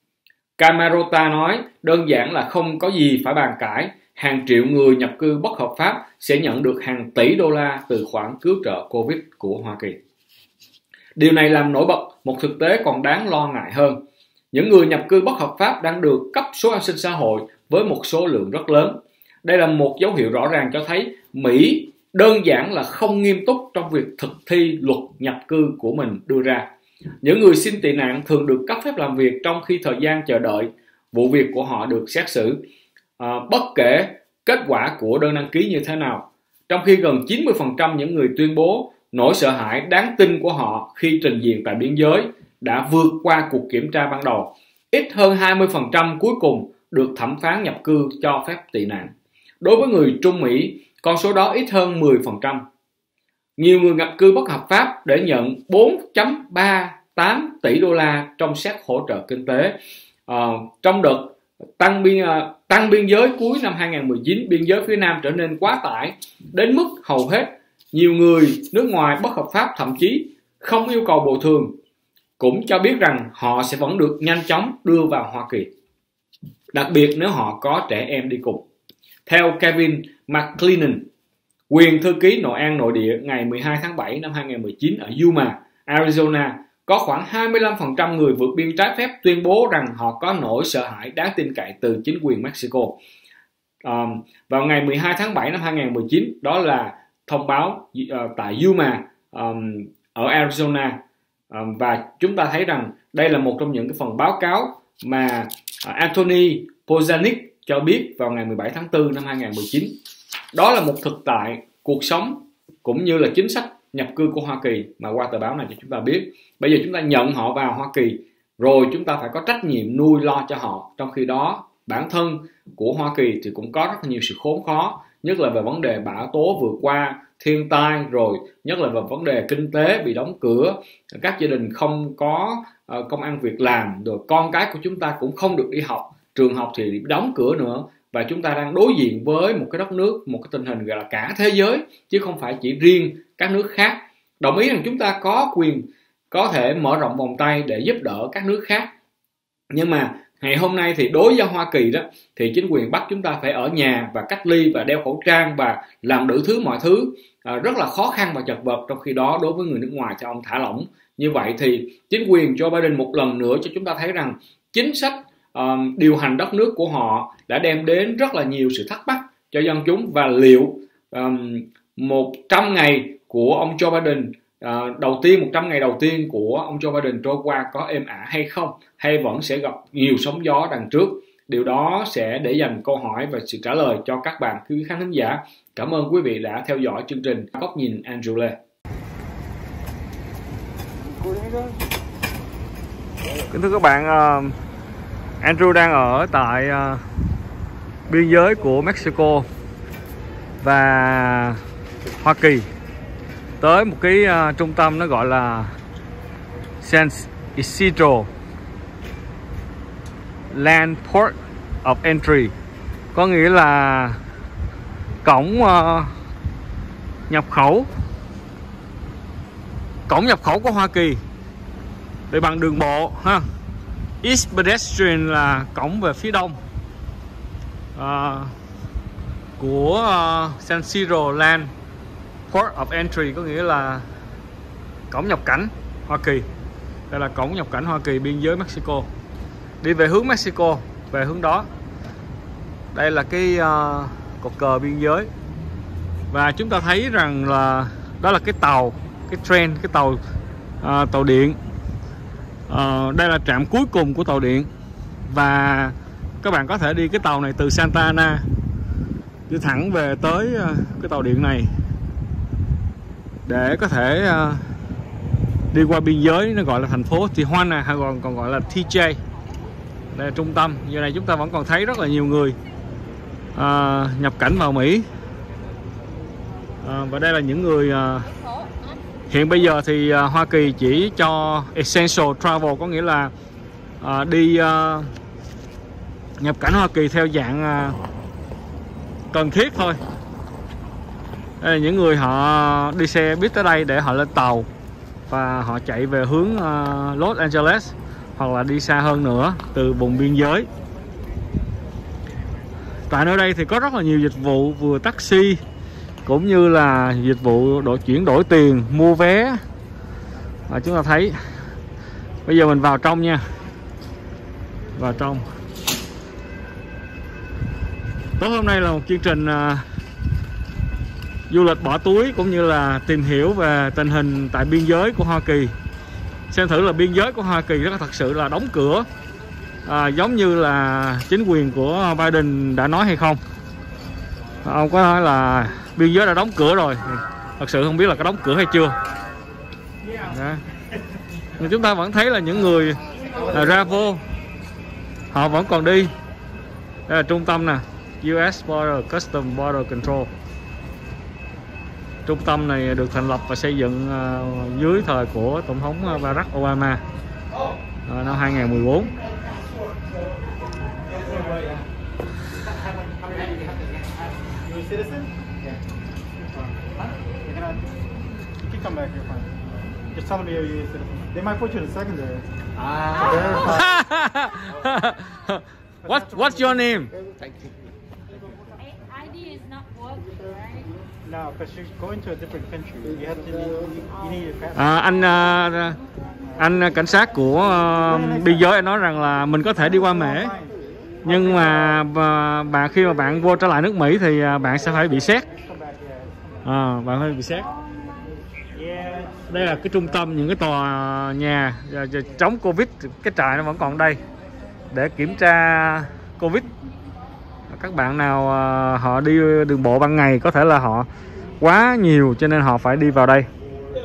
Camarota nói, đơn giản là không có gì phải bàn cãi, hàng triệu người nhập cư bất hợp pháp sẽ nhận được hàng tỷ đô la từ khoản cứu trợ Covid của Hoa Kỳ. Điều này làm nổi bật một thực tế còn đáng lo ngại hơn. Những người nhập cư bất hợp pháp đang được cấp số an sinh xã hội với một số lượng rất lớn. Đây là một dấu hiệu rõ ràng cho thấy Mỹ đơn giản là không nghiêm túc trong việc thực thi luật nhập cư của mình đưa ra. Những người xin tị nạn thường được cấp phép làm việc trong khi thời gian chờ đợi vụ việc của họ được xét xử, à, bất kể kết quả của đơn đăng ký như thế nào. Trong khi gần chín mươi phần trăm những người tuyên bố nỗi sợ hãi đáng tin của họ khi trình diện tại biên giới đã vượt qua cuộc kiểm tra ban đầu, ít hơn hai mươi phần trăm cuối cùng được thẩm phán nhập cư cho phép tị nạn. Đối với người Trung Mỹ, con số đó ít hơn mười phần trăm. Nhiều người nhập cư bất hợp pháp để nhận bốn phẩy ba tám tỷ đô la trong xét hỗ trợ kinh tế. À, trong đợt tăng biên, tăng biên giới cuối năm hai nghìn không trăm mười chín, biên giới phía Nam trở nên quá tải đến mức hầu hết nhiều người nước ngoài bất hợp pháp thậm chí không yêu cầu bồi thường, cũng cho biết rằng họ sẽ vẫn được nhanh chóng đưa vào Hoa Kỳ, đặc biệt nếu họ có trẻ em đi cùng. Theo Kevin McClellan, quyền thư ký Nội an Nội địa, ngày mười hai tháng bảy năm hai nghìn không trăm mười chín ở Yuma, Arizona, có khoảng hai mươi lăm phần trăm người vượt biên trái phép tuyên bố rằng họ có nỗi sợ hãi đáng tin cậy từ chính quyền Mexico. Um, vào ngày mười hai tháng bảy năm hai nghìn không trăm mười chín, đó là thông báo uh, tại Yuma um, ở Arizona, um, và chúng ta thấy rằng đây là một trong những cái phần báo cáo mà uh, Anthony Pozanic cho biết vào ngày mười bảy tháng tư năm hai nghìn không trăm mười chín. Đó là một thực tại cuộc sống cũng như là chính sách nhập cư của Hoa Kỳ mà qua tờ báo này cho chúng ta biết. Bây giờ chúng ta nhận họ vào Hoa Kỳ rồi chúng ta phải có trách nhiệm nuôi lo cho họ, trong khi đó bản thân của Hoa Kỳ thì cũng có rất nhiều sự khốn khó, nhất là về vấn đề bão tố vừa qua, thiên tai, rồi nhất là về vấn đề kinh tế bị đóng cửa, các gia đình không có uh, công ăn việc làm, rồi con cái của chúng ta cũng không được đi học, trường học thì đóng cửa nữa, và chúng ta đang đối diện với một cái đất nước, một cái tình hình gọi là cả thế giới chứ không phải chỉ riêng các nước khác. Đồng ý rằng chúng ta có quyền có thể mở rộng vòng tay để giúp đỡ các nước khác, nhưng mà ngày hôm nay thì đối với Hoa Kỳ đó thì chính quyền bắt chúng ta phải ở nhà và cách ly và đeo khẩu trang và làm đủ thứ mọi thứ à, rất là khó khăn và chật vật. Trong khi đó đối với người nước ngoài thì ông thả lỏng. Như vậy thì chính quyền Joe Biden một lần nữa cho chúng ta thấy rằng chính sách um, điều hành đất nước của họ đã đem đến rất là nhiều sự thắc mắc cho dân chúng, và liệu um, một trăm ngày của ông Joe Biden uh, đầu tiên một trăm ngày đầu tiên của ông Joe Biden trôi qua có êm ả hay không, hay vẫn sẽ gặp nhiều sóng gió đằng trước? Điều đó sẽ để dành câu hỏi và sự trả lời cho các bạn quý khán thính giả. Cảm ơn quý vị đã theo dõi chương trình Góc nhìn Andrew Lê. Kính thưa các bạn, uh, Andrew đang ở tại uh, biên giới của Mexico và Hoa Kỳ, tới một cái uh, trung tâm nó gọi là San Isidro Land Port of Entry, có nghĩa là cổng uh, nhập khẩu cổng nhập khẩu của Hoa Kỳ để bằng đường bộ ha. East Pedestrian là cổng về phía đông uh, của uh, San Isidro Land Port of Entry, có nghĩa là cổng nhập cảnh Hoa Kỳ. Đây là cổng nhập cảnh Hoa Kỳ biên giới Mexico. Đi về hướng Mexico, về hướng đó. Đây là cái uh, cột cờ biên giới Và chúng ta thấy rằng là đó là cái tàu, cái train, cái tàu uh, tàu điện. Uh, đây là trạm cuối cùng của tàu điện. Và các bạn có thể đi cái tàu này từ Santa Ana đi thẳng về tới uh, cái tàu điện này để có thể uh, đi qua biên giới, nó gọi là thành phố Tijuana hay còn còn gọi là T J. Đây là trung tâm. Giờ này chúng ta vẫn còn thấy rất là nhiều người uh, nhập cảnh vào Mỹ. Uh, và đây là những người uh, hiện bây giờ thì uh, Hoa Kỳ chỉ cho essential travel, có nghĩa là uh, đi uh, nhập cảnh Hoa Kỳ theo dạng uh, cần thiết thôi. Đây là những người họ đi xe buýt tới đây để họ lên tàu và họ chạy về hướng uh, Los Angeles hoặc là đi xa hơn nữa từ vùng biên giới. Tại nơi đây thì có rất là nhiều dịch vụ, vừa taxi cũng như là dịch vụ đổi chuyển đổi tiền, mua vé. Và chúng ta thấy bây giờ mình vào trong nha, vào trong. Tối hôm nay là một chương trình uh, du lịch bỏ túi cũng như là tìm hiểu về tình hình tại biên giới của Hoa Kỳ. Xem thử là biên giới của Hoa Kỳ rất thật sự là đóng cửa à, giống như là chính quyền của Biden đã nói hay không. Ông có nói là biên giới đã đóng cửa rồi, thật sự không biết là có đóng cửa hay chưa. Đó. Nhưng chúng ta vẫn thấy là những người là ra vô họ vẫn còn đi. Đây là trung tâm nè, U S Border Custom Border Control. Trung tâm này được thành lập và xây dựng uh, dưới thời của Tổng thống Barack Obama uh, năm hai nghìn không trăm mười bốn. What What's your name? I D is not working, right? No, because you're going to a different country. You have to need, you need your passport. À, anh uh, anh cảnh sát của uh, biên giới anh nói rằng là mình có thể đi qua Mễ, nhưng mà uh, bạn khi mà bạn vô trở lại nước Mỹ thì uh, bạn sẽ phải bị xét. À, bạn phải bị xét. Đây là cái trung tâm, những cái tòa nhà chống Covid, cái trại nó vẫn còn đây để kiểm tra Covid. Các bạn nào uh, họ đi đường bộ ban ngày có thể là họ quá nhiều cho nên họ phải đi vào đây.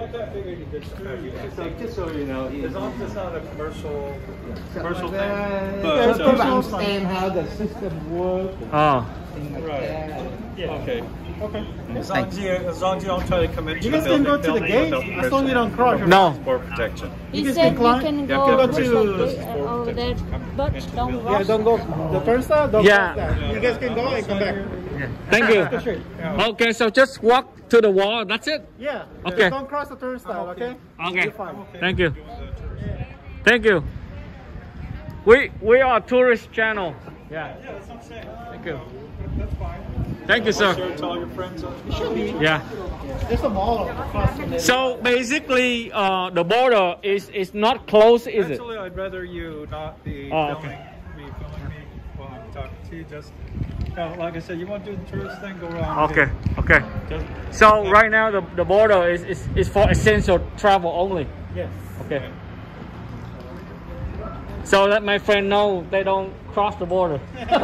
Ờ. Okay. Okay. As long as you, as long as you don't try to come into you the building, go to the gate. As long as you don't cross. No. For protection. He You said can you can yeah, go go to to over there, but don't yeah, rush. don't go the turnstile. Don't Yeah. cross that. You guys can go and come back. Yeah. Thank you. Go straight. Okay, so just walk to the wall. That's it. Yeah. Okay. Don't cross the turnstile. Okay. Okay. You're fine. Thank you. Thank you. We we are a tourist channel. Yeah. Yeah, that's what I'm saying. Thank you. That's fine. Thank you, sir. Sure, tell your friends. You should be. Yeah. There's a mall across from there. So basically, uh, the border is is not closed, is it? Actually, I'd rather you not be Oh, filming okay. me, filming me while I'm talking to you. Just, uh, like I said, you want to do the tourist thing, go around. Okay. Okay. Just, So right now the the border is is is for essential travel only. yes. Okay. So let my friend know they don't cross the border.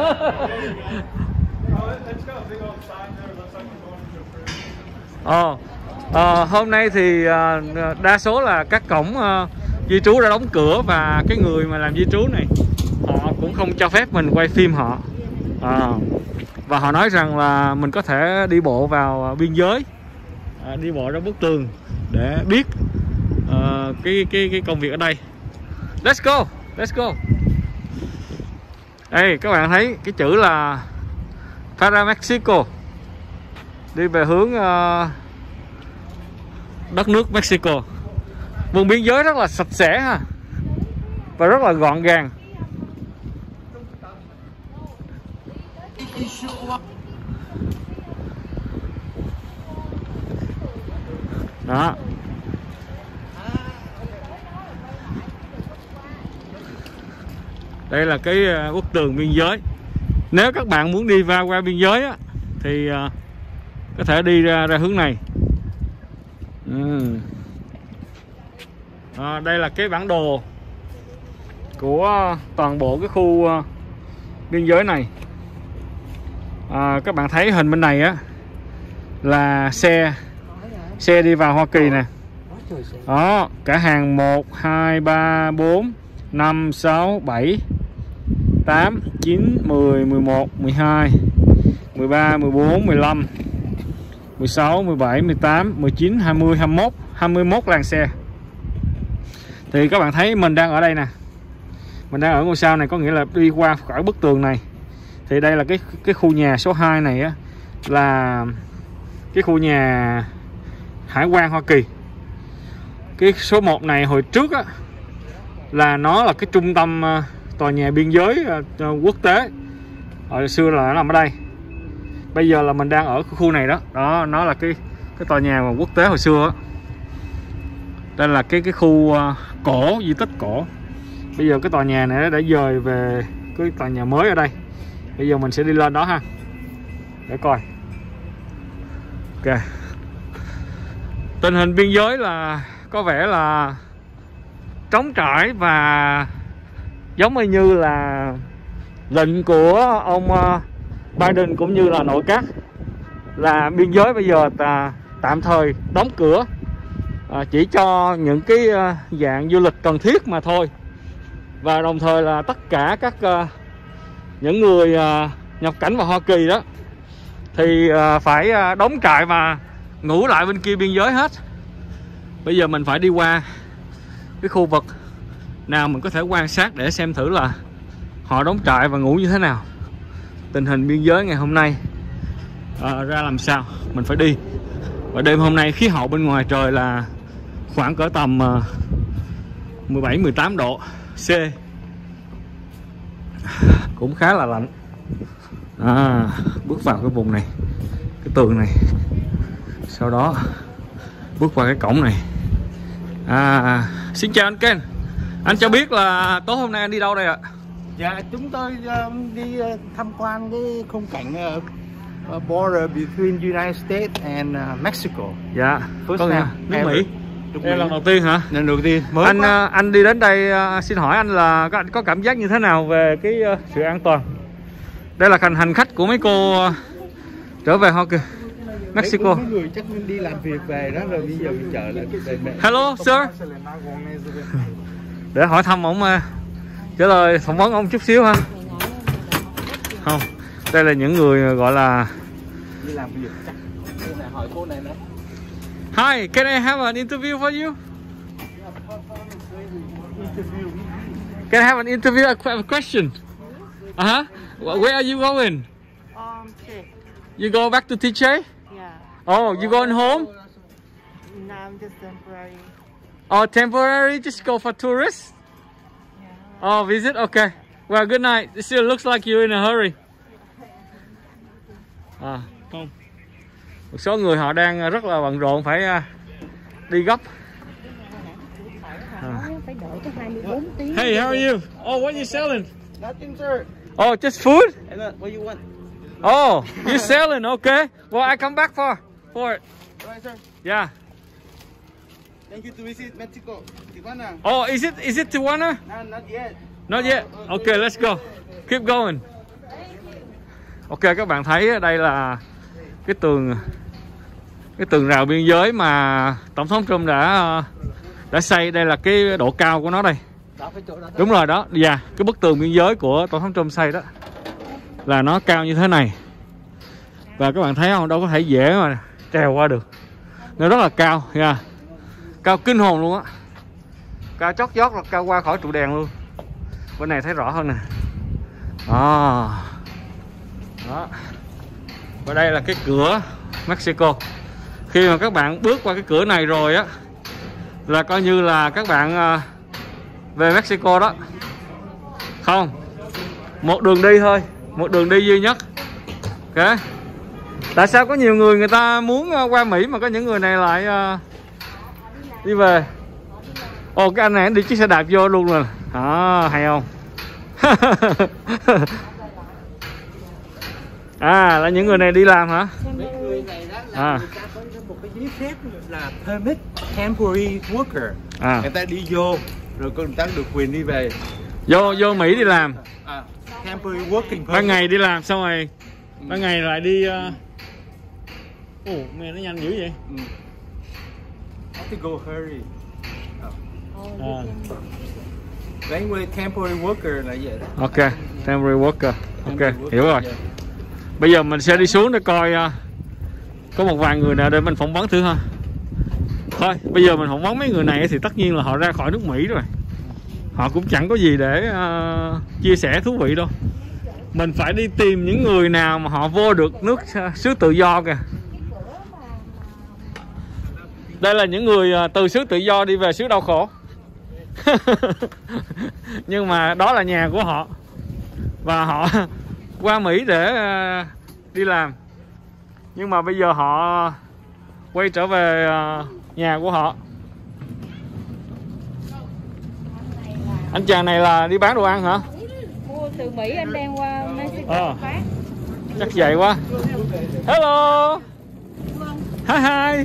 Oh, it's got a big old sign there. Looks like you're going to the first. Ờ, ờ, hôm nay thì ờ, đa số là các cổng ờ, di trú đã đóng cửa và cái người mà làm di trú này họ cũng không cho phép mình quay phim họ. Ờ, và họ nói rằng là mình có thể đi bộ vào biên giới, à, đi bộ ra bức tường để biết ờ, cái cái cái công việc ở đây. Let's go, let's go. Đây các bạn thấy cái chữ là Para Mexico, đi về hướng uh, đất nước Mexico. Vùng biên giới rất là sạch sẽ ha, và rất là gọn gàng. Đó. Đây là cái bức tường biên giới. Nếu các bạn muốn đi vào qua biên giới á, thì uh, có thể đi ra ra hướng này. Ừ. À, đây là cái bản đồ của toàn bộ cái khu uh, biên giới này. À, các bạn thấy hình bên này á là xe xe đi vào Hoa Kỳ nè. Đó, cả hàng một, hai, ba, bốn, năm, sáu, bảy, tám, chín, mười, mười một, mười hai, mười ba, mười bốn, mười lăm, mười sáu, mười bảy, mười tám, mười chín, hai mươi, hai mươi mốt, hai mươi mốt làn xe. Thì các bạn thấy mình đang ở đây nè. Mình đang ở ngôi sao này, có nghĩa là đi qua khỏi bức tường này. Thì đây là cái cái khu nhà số hai này á, là cái khu nhà hải quan Hoa Kỳ. Cái số một này hồi trước á là nó là cái trung tâm uh, tòa nhà biên giới uh, quốc tế. Hồi xưa là nó nằm ở đây. Bây giờ là mình đang ở khu này đó. Đó, nó là cái cái tòa nhà mà quốc tế hồi xưa á. Đây là cái cái khu uh, cổ, di tích cổ. Bây giờ cái tòa nhà này đã dời về cái tòa nhà mới ở đây. Bây giờ mình sẽ đi lên đó ha, để coi. Ok. Tình hình biên giới là có vẻ là trống trải và giống như là lệnh của ông Biden cũng như là nội các là biên giới bây giờ là tạm thời đóng cửa, à, chỉ cho những cái dạng du lịch cần thiết mà thôi. Và đồng thời là tất cả các uh, những người uh, nhập cảnh vào Hoa Kỳ đó thì uh, phải uh, đóng trại và ngủ lại bên kia biên giới hết. Bây giờ mình phải đi qua cái khu vực nào mình có thể quan sát để xem thử là họ đóng trại và ngủ như thế nào. Tình hình biên giới ngày hôm nay uh, ra làm sao mình phải đi. Và đêm hôm nay khí hậu bên ngoài trời là khoảng cỡ tầm uh, mười bảy mười tám độ C, cũng khá là lạnh. À, bước vào cái vùng này, cái tường này, sau đó bước qua cái cổng này. À, xin chào anh Ken, anh cho biết là tối hôm nay anh đi đâu đây ạ? Dạ, chúng tôi uh, đi uh, tham quan cái khung cảnh uh, uh, border between United States and uh, Mexico. Dạ, First có time nước Mỹ. Nước Đây là Mỹ. lần đầu tiên hả? Lần đầu tiên. Mới Anh quá. uh, anh đi đến đây uh, xin hỏi anh là có, có cảm giác như thế nào về cái uh, sự an toàn? Đây là hành hành khách của mấy cô uh, trở về Hoa Kỳ, Mexico. Mấy người chắc đi làm việc về đó rồi bây giờ mình chờ lại về mẹ. Hello sir. Để hỏi thăm ông, uh, trả lời phỏng vấn ông chút xíu ha. Không, đây là những người gọi là Đi làm việc chắc. Cô này hỏi cô này nữa. Hi, can I have an interview for you? Can I have an interview? A question. Uh huh. Where are you going? Um, six. You go back to T J? Yeah. Oh, you going home? No, I'm just temporary. Oh, temporary? Just go for tourists? Oh, visit? Okay. Well, good night. It still looks like you're in a hurry. À, không. Một số người họ đang rất là bận rộn, phải đi gấp. À. Phải đợi tới hai mươi bốn tiếng. Hey, how are you? Oh, what are you selling? Nothing, sir. Oh, just food? And uh, what you want? Oh, you're selling? Okay. Well, I come back for for it. Right, sir. Yeah. Thank you to visit Mexico. Tijuana. Oh, is it is it Tijuana? No, not yet. Not yet. Okay, let's go. Keep going. Ok, các bạn thấy đây là cái tường cái tường rào biên giới mà Tổng thống Trump đã đã xây. Đây là cái độ cao của nó đây. Đúng rồi đó. Dạ, yeah, cái bức tường biên giới của Tổng thống Trump xây đó là nó cao như thế này. Và các bạn thấy không, đâu có thể dễ mà trèo qua được. Nó rất là cao, nha. Yeah. Cao kinh hồn luôn á. Cao chót vót là cao qua khỏi trụ đèn luôn. Bên này thấy rõ hơn nè. À. Đó. Và đây là cái cửa Mexico. Khi mà các bạn bước qua cái cửa này rồi á là coi như là các bạn về Mexico đó. Không, một đường đi thôi, một đường đi duy nhất. Ok. Tại sao có nhiều người người ta muốn qua Mỹ mà có những người này lại đi về? Ồ, cái anh này đi chiếc xe đạp vô luôn rồi. À, hay không? À, là những người này đi làm hả? Mấy người này đó À. Người ta có một cái giấy phép là permit temporary worker. À. Người ta đi vô rồi người ta được quyền đi về. Vô vô Mỹ đi làm. À, temporary working permit. Ban ngày đi làm xong rồi ban ngày lại đi. Ồ, uh... oh, mẹ nó nhanh dữ vậy. Ừ. Have to go hurry. À. Anyway, temporary worker là vậy đó. Ok, temporary worker. Ok, Temporary worker, hiểu rồi. yeah. Bây giờ mình sẽ đi xuống để coi uh, có một vài người nào để mình phỏng vấn thử ha. Thôi, bây giờ mình phỏng vấn mấy người này thì tất nhiên là họ ra khỏi nước Mỹ rồi. Họ cũng chẳng có gì để uh, chia sẻ thú vị đâu. Mình phải đi tìm những người nào mà họ vô được nước uh, xứ tự do kìa. Đây là những người uh, từ xứ tự do đi về xứ đau khổ. Nhưng mà đó là nhà của họ. Và họ qua Mỹ để uh, đi làm. Nhưng mà bây giờ họ quay trở về uh, nhà của họ. Anh chàng này là đi bán đồ ăn hả? Mua từ Mỹ anh đem qua Mexico Ờ. bán. Chắc vậy quá. Hello. Hi hi.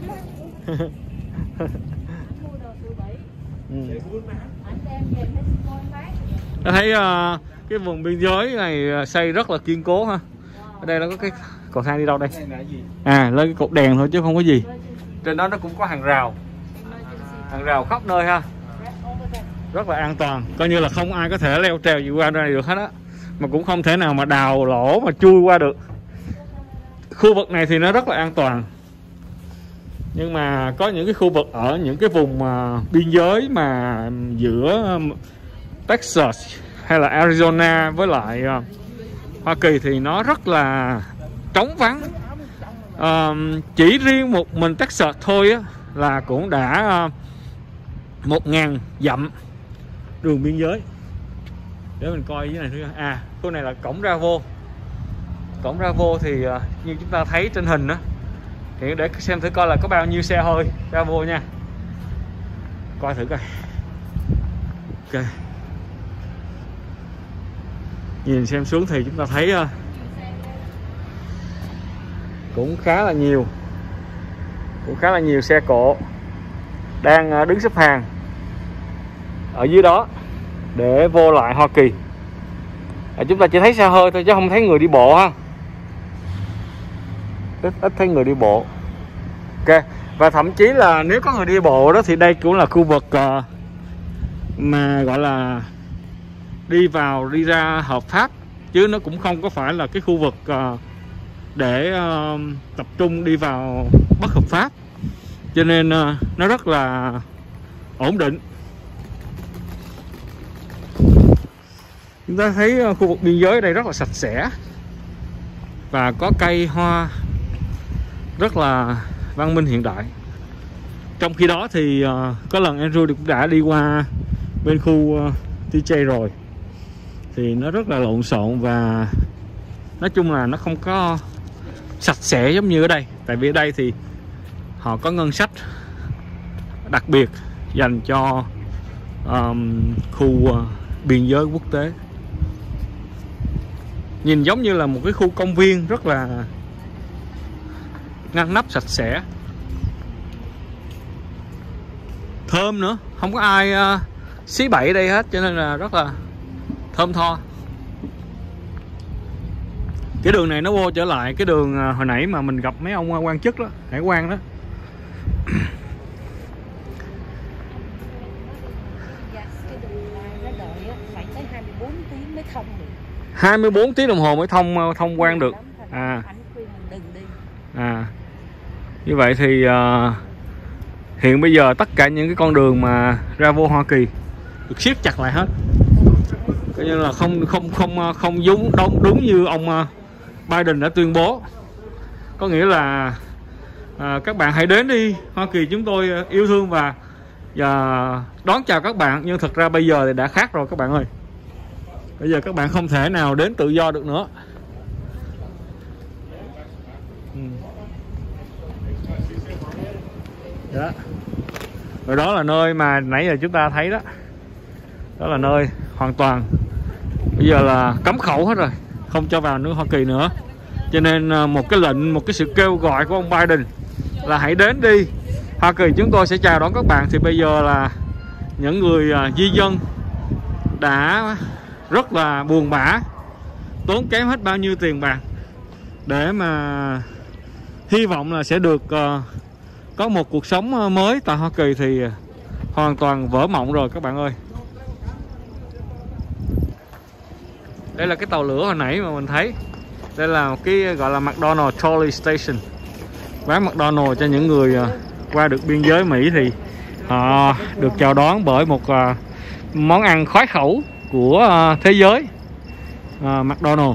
Mua đồ từ Mỹ. Ừ. Anh đem về Mexico anh bán. Tôi thấy uh, cái vùng biên giới này xây rất là kiên cố ha. Ở đây nó có cái cầu thang đi đâu đây? À, lên cái cột đèn thôi chứ không có gì. Trên đó nó cũng có hàng rào. Hàng rào khắp nơi ha. Rất là an toàn. Coi như là không ai có thể leo trèo gì qua đây được hết á. Mà cũng không thể nào mà đào lỗ mà chui qua được. Khu vực này thì nó rất là an toàn. Nhưng mà có những cái khu vực ở những cái vùng uh, biên giới mà giữa Texas hay là Arizona với lại uh, Hoa Kỳ thì nó rất là trống vắng. Uh, chỉ riêng một mình Texas thôi á, là cũng đã uh, một ngàn dặm đường biên giới. Để mình coi dưới này thử. À, khu này là cổng ra vô. Cổng ra vô thì uh, như chúng ta thấy trên hình đó. Thì để xem thử coi là có bao nhiêu xe hơi ra vô nha. Coi thử coi. Ok. Nhìn xem xuống thì chúng ta thấy uh, cũng khá là nhiều. Cũng khá là nhiều xe cộ đang uh, đứng xếp hàng ở dưới đó để vô lại Hoa Kỳ. À, chúng ta chỉ thấy xe hơi thôi chứ không thấy người đi bộ ha. Ít, ít thấy người đi bộ. Ok. Và thậm chí là nếu có người đi bộ đó thì đây cũng là khu vực uh, mà gọi là đi vào đi ra hợp pháp, chứ nó cũng không có phải là cái khu vực uh, để uh, tập trung đi vào bất hợp pháp. Cho nên uh, nó rất là ổn định. Chúng ta thấy uh, khu vực biên giới ở đây rất là sạch sẽ và có cây hoa rất là văn minh hiện đại. Trong khi đó thì uh, có lần Andrew cũng đã đi qua bên khu uh, tê jay rồi, thì nó rất là lộn xộn và nói chung là nó không có sạch sẽ giống như ở đây. Tại vì ở đây thì họ có ngân sách đặc biệt dành cho um, khu uh, biên giới quốc tế. Nhìn giống như là một cái khu công viên rất là ngăn nắp sạch sẽ, thơm nữa, không có ai uh, xí bậy ở đây hết, cho nên là rất là thơm tho. Cái đường này nó vô trở lại cái đường uh, hồi nãy mà mình gặp mấy ông quan chức đó, hải quan đó. hai mươi bốn tiếng đồng hồ mới thông thông quan được. À. À. Như vậy thì uh, hiện bây giờ tất cả những cái con đường mà ra vô Hoa Kỳ được siết chặt lại hết. Coi như là không không không không đúng đúng, đúng như ông uh, Biden đã tuyên bố. Có nghĩa là uh, các bạn hãy đến đi Hoa Kỳ, chúng tôi uh, yêu thương và uh, đón chào các bạn. Nhưng thật ra bây giờ thì đã khác rồi các bạn ơi. Bây giờ các bạn không thể nào đến tự do được nữa. Ừ. Đó. Rồi đó là nơi mà nãy giờ chúng ta thấy đó. Đó là nơi hoàn toàn bây giờ là cấm khẩu hết rồi, không cho vào nước Hoa Kỳ nữa. Cho nên một cái lệnh, một cái sự kêu gọi của ông Biden là hãy đến đi Hoa Kỳ, chúng tôi sẽ chào đón các bạn. Thì bây giờ là những người di dân đã rất là buồn bã, tốn kém hết bao nhiêu tiền bạc để mà hy vọng là sẽ được uh, có một cuộc sống mới tại Hoa Kỳ thì hoàn toàn vỡ mộng rồi các bạn ơi. Đây là cái tàu lửa hồi nãy mà mình thấy. Đây là một cái gọi là McDonald's Trolley Station, quán McDonald's cho những người uh, qua được biên giới Mỹ thì họ được chào đón bởi một uh, món ăn khoái khẩu của uh, thế giới, uh, McDonald's.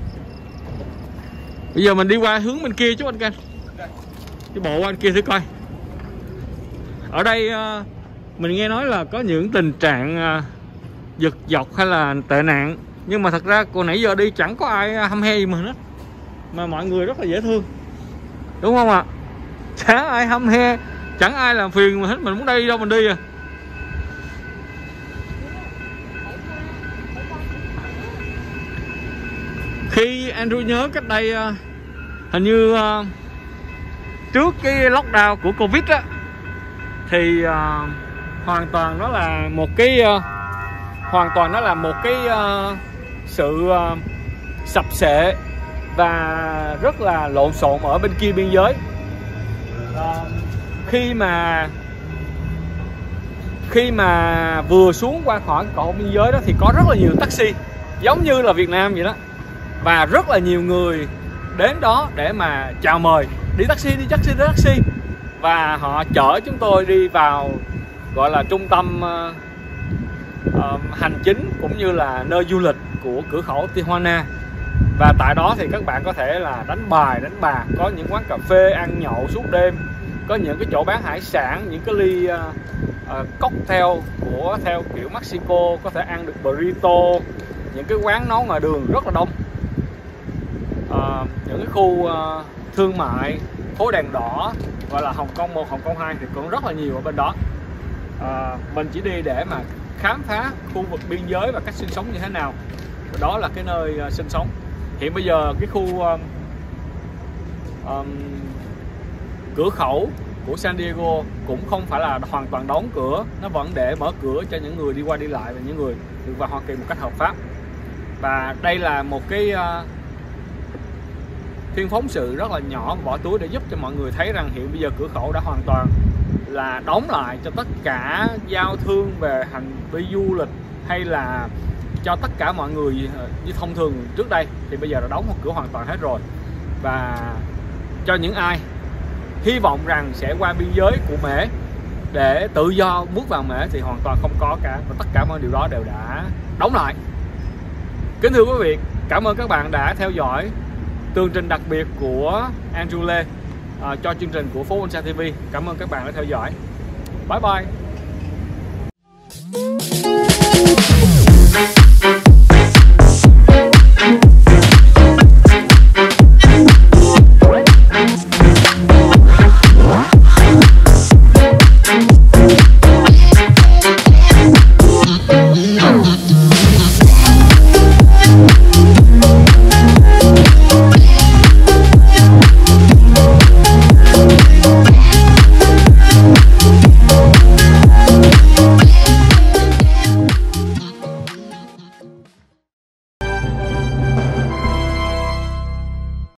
Bây giờ mình đi qua hướng bên kia chú anh Canh, cái bộ anh kia thử coi. Ở đây uh, mình nghe nói là có những tình trạng uh, giật dọc hay là tệ nạn, nhưng mà thật ra cô nãy giờ đi chẳng có ai hăm he gì mà hết, mà mọi người rất là dễ thương, đúng không ạ? À? Chẳng ai hăm he, chẳng ai làm phiền mà hết, mình muốn đi đâu mình đi à. Khi Andrew nhớ cách đây uh, hình như uh, trước cái lockdown của Covid á, thì uh, hoàn toàn nó là một cái uh, hoàn toàn nó là một cái uh, sự uh, sập sệ và rất là lộn xộn ở bên kia biên giới. Uh, khi mà khi mà vừa xuống qua khỏi cổ biên giới đó thì có rất là nhiều taxi giống như là Việt Nam vậy đó, và rất là nhiều người đến đó để mà chào mời đi taxi, đi taxi, đi taxi, và họ chở chúng tôi đi vào gọi là trung tâm uh, uh, hành chính cũng như là nơi du lịch của cửa khẩu Tijuana. Và tại đó thì các bạn có thể là đánh bài, đánh bạc, có những quán cà phê ăn nhậu suốt đêm, có những cái chỗ bán hải sản, những cái ly uh, uh, cocktail của theo kiểu Mexico, có thể ăn được burrito, những cái quán nấu ngoài đường rất là đông. Uh, những cái khu uh, thương mại, phố đèn đỏ gọi là Hồng Kông một, Hồng Kông hai thì cũng rất là nhiều ở bên đó. Uh, mình chỉ đi để mà khám phá khu vực biên giới và cách sinh sống như thế nào. Đó là cái nơi uh, sinh sống. Hiện bây giờ cái khu uh, um, cửa khẩu của San Diego cũng không phải là hoàn toàn đóng cửa, nó vẫn để mở cửa cho những người đi qua đi lại và những người được vào Hoa Kỳ một cách hợp pháp. Và đây là một cái uh, phiên phóng sự rất là nhỏ bỏ túi để giúp cho mọi người thấy rằng hiện bây giờ cửa khẩu đã hoàn toàn là đóng lại cho tất cả giao thương về hành vi du lịch, hay là cho tất cả mọi người như thông thường trước đây thì bây giờ đã đóng một cửa hoàn toàn hết rồi. Và cho những ai hy vọng rằng sẽ qua biên giới của Mễ để tự do bước vào Mễ thì hoàn toàn không có cả, và tất cả mọi điều đó đều đã đóng lại. Kính thưa quý vị, cảm ơn các bạn đã theo dõi tường trình đặc biệt của Andrew Lê uh, cho chương trình của Phố Bonsai ti vi. Cảm ơn các bạn đã theo dõi. Bye bye.